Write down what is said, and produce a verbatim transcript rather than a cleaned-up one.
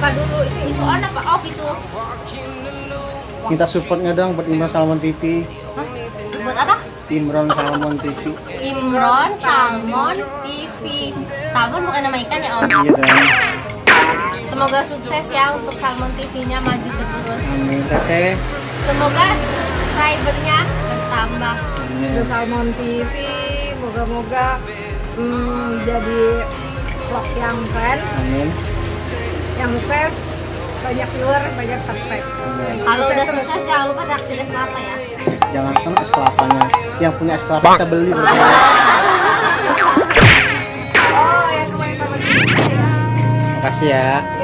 apa dulu? Itu itu on apa off itu? Minta supportnya dong buat Imron Salmon T V. Hah? Buat apa? Imron Salmon T V. Imron Salmon T V. Salmon bukan nama ikan ya Om? Iya dong. Semoga sukses ya untuk Salmon T V-nya maju terus. Amin teteh. Semoga subscribernya bertambah. Amin. Salmon T V, moga-moga hmm, jadi vlog yang keren, Amin. yang sukses, banyak viewer, banyak subscribe. Kalau udah sukses jangan lupa traktir es kelapa ya. Jangan kan es kelapanya. Yang punya es kelapa kita beli. Oh, yang kemarin sama Makasih ya.